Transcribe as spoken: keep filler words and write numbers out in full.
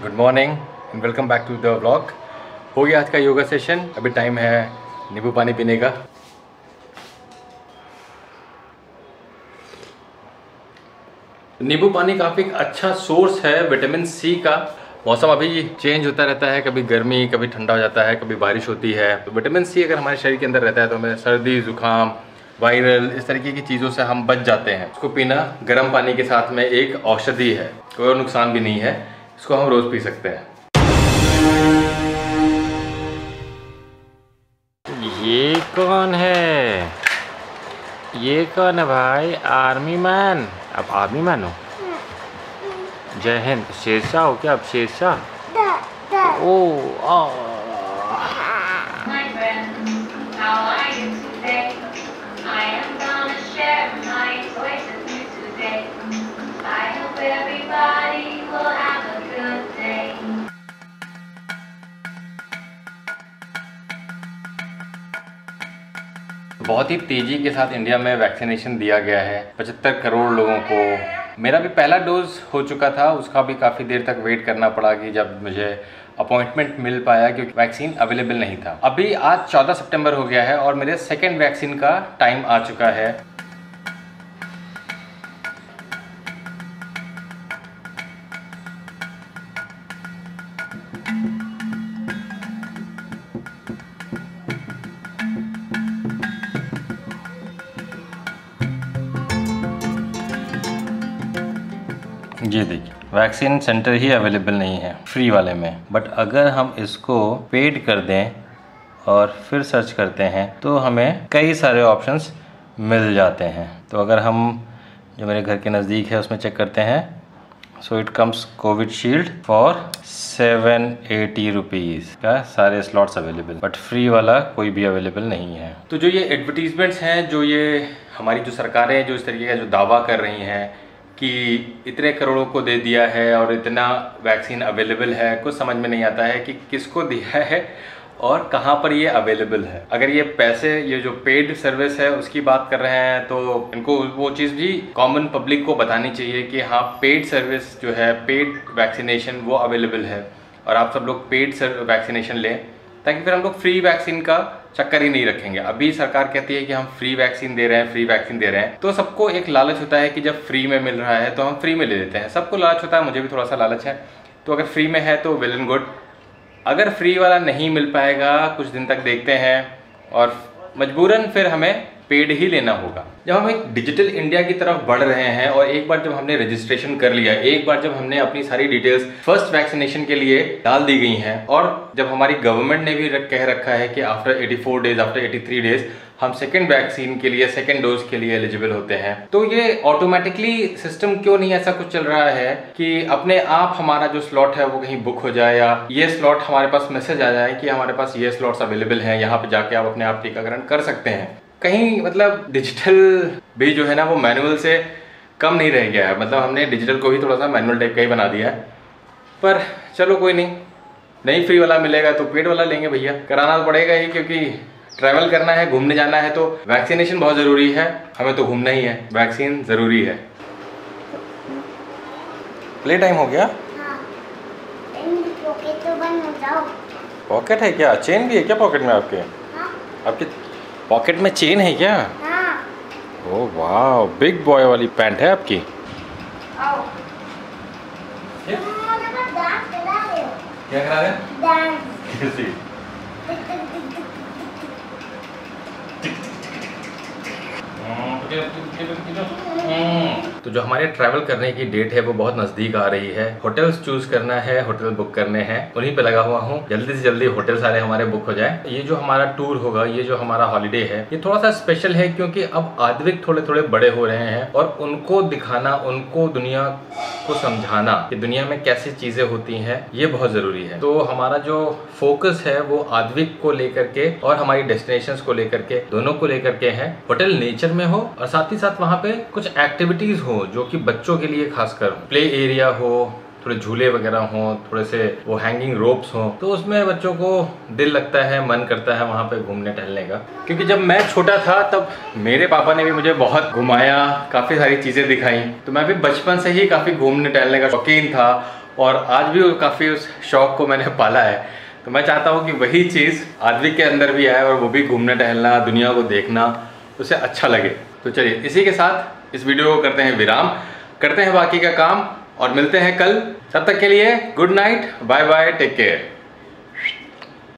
Good morning and welcome back to the vlog. हो गया आज का योगा सेशन। अभी टाइम है नींबू पानी पीने का। नींबू पानी काफ़ी अच्छा सोर्स है विटामिन सी का। मौसम अभी चेंज होता रहता है, कभी गर्मी कभी ठंडा हो जाता है, कभी बारिश होती है। तो विटामिन सी अगर हमारे शरीर के अंदर रहता है तो हमें सर्दी जुकाम वायरल इस तरीके की चीज़ों से हम बच जाते हैं। इसको पीना गर्म पानी के साथ में एक औषधि है, कोई और नुकसान भी नहीं है। इसको हम रोज़ पी सकते हैं। ये कौन है? ये कौन है भाई? Army man. आप आर्मी मैन हो? जय हिंद। शेरशाह हो क्या आप? शेरशाह? ओ आ बहुत ही तेज़ी के साथ इंडिया में वैक्सीनेशन दिया गया है पचहत्तर करोड़ लोगों को। मेरा भी पहला डोज हो चुका था, उसका भी काफ़ी देर तक वेट करना पड़ा कि जब मुझे अपॉइंटमेंट मिल पाया, क्योंकि वैक्सीन अवेलेबल नहीं था। अभी आज चौदह सितंबर हो गया है और मेरे सेकेंड वैक्सीन का टाइम आ चुका है। ये देखिए, वैक्सीन सेंटर ही अवेलेबल नहीं है फ्री वाले में। बट अगर हम इसको पेड कर दें और फिर सर्च करते हैं तो हमें कई सारे ऑप्शंस मिल जाते हैं। तो अगर हम जो मेरे घर के नज़दीक है उसमें चेक करते हैं, so it comes Covishield for seven eighty rupees का सारे स्लॉट्स अवेलेबल, बट फ्री वाला कोई भी अवेलेबल नहीं है। तो जो ये एडवर्टीजमेंट्स हैं, जो ये हमारी जो सरकारें जो इस तरीके का जो दावा कर रही हैं कि इतने करोड़ों को दे दिया है और इतना वैक्सीन अवेलेबल है, कुछ समझ में नहीं आता है कि किसको दिया है और कहाँ पर ये अवेलेबल है। अगर ये पैसे, ये जो पेड सर्विस है उसकी बात कर रहे हैं तो इनको वो चीज़ भी कॉमन पब्लिक को बतानी चाहिए कि हाँ, पेड सर्विस जो है, पेड वैक्सीनेशन वो अवेलेबल है और आप सब लोग पेड वैक्सीनेशन लें, ताकि फिर हम लोग फ्री वैक्सीन का चक्कर ही नहीं रखेंगे। अभी सरकार कहती है कि हम फ्री वैक्सीन दे रहे हैं, फ्री वैक्सीन दे रहे हैं, तो सबको एक लालच होता है कि जब फ्री में मिल रहा है तो हम फ्री में ले लेते हैं। सबको लालच होता है, मुझे भी थोड़ा सा लालच है। तो अगर फ्री में है तो वेल एंड गुड। अगर फ्री वाला नहीं मिल पाएगा, कुछ दिन तक देखते हैं और मजबूरन फिर हमें पेड ही लेना होगा। जब हम एक डिजिटल इंडिया की तरफ बढ़ रहे हैं और एक बार जब हमने रजिस्ट्रेशन कर लिया, एक बार जब हमने अपनी सारी डिटेल्स फर्स्ट वैक्सीनेशन के लिए डाल दी गई हैं और जब हमारी गवर्नमेंट ने भी कह रखा है कि आफ्टर चौरासी डेज, आफ्टर तिरासी डेज हम सेकेंड वैक्सीन के लिए, सेकेंड डोज के लिए एलिजिबल होते हैं, तो ये ऑटोमेटिकली सिस्टम क्यों नहीं ऐसा कुछ चल रहा है कि अपने आप हमारा जो स्लॉट है वो कहीं बुक हो जाए या ये स्लॉट हमारे पास मैसेज आ जाए कि हमारे पास ये स्लॉट्स अवेलेबल हैं, यहाँ पे जाके आप अपने आप टीकाकरण कर सकते हैं। कहीं मतलब डिजिटल भी जो है ना वो मैनुअल से कम नहीं रह गया है। मतलब हमने डिजिटल को ही थोड़ा सा मैनुअल टाइप का ही बना दिया है। पर चलो कोई नहीं, नहीं फ्री वाला मिलेगा तो पेड वाला लेंगे भैया, कराना तो पड़ेगा ही, क्योंकि ट्रैवल करना है, घूमने जाना है तो वैक्सीनेशन बहुत ज़रूरी है। हमें तो घूमना ही है, वैक्सीन ज़रूरी है। प्ले टाइम हो गया? हाँ। पॉकेट तो बंद हो जाओ। पॉकेट है क्या? चेन भी है क्या पॉकेट में आपके? हाँ। आपके पॉकेट में चेन है क्या? हाँ। ओह वाह, बिग बॉय वाली पैंट है आपकी। आओ। मुझे बस डांस करा रहे हो। क्या करा रहे? डांस। कैसी? तो जो हमारे ट्रैवल करने की डेट है वो बहुत नज़दीक आ रही है। होटल्स चूज करना है, होटल बुक करने हैं, उन्हीं पे लगा हुआ हूँ। जल्दी से जल्दी होटल सारे हमारे बुक हो जाए। ये जो हमारा टूर होगा, ये जो हमारा हॉलिडे है, ये थोड़ा सा स्पेशल है क्योंकि अब आद्विक थोड़े थोड़े बड़े हो रहे हैं और उनको दिखाना, उनको दुनिया को समझाना कि दुनिया में कैसी चीज़ें होती हैं, ये बहुत ज़रूरी है। तो हमारा जो फोकस है वो आद्विक को लेकर के और हमारी डेस्टिनेशंस को लेकर के, दोनों को लेकर के है। होटल नेचर में हो और साथ ही साथ वहाँ पे कुछ एक्टिविटीज़ हो जो कि बच्चों के लिए खासकर, प्ले एरिया हो, थोड़े झूले वगैरह हों, थोड़े से वो हैंगिंग रोप्स हों, तो उसमें बच्चों को दिल लगता है, मन करता है वहाँ पे घूमने टहलने का। क्योंकि जब मैं छोटा था तब मेरे पापा ने भी मुझे बहुत घुमाया, काफ़ी सारी चीज़ें दिखाई, तो मैं भी बचपन से ही काफ़ी घूमने टहलने का शौकीन था और आज भी काफ़ी उस शौक़ को मैंने पाला है। तो मैं चाहता हूँ कि वही चीज़ आदि के अंदर भी आए और वो भी घूमना टहलना, दुनिया को देखना उसे अच्छा लगे। तो चलिए इसी के साथ इस वीडियो को करते हैं विराम, करते हैं बाकी का काम और मिलते हैं कल। तब तक के लिए good night, bye bye, take care.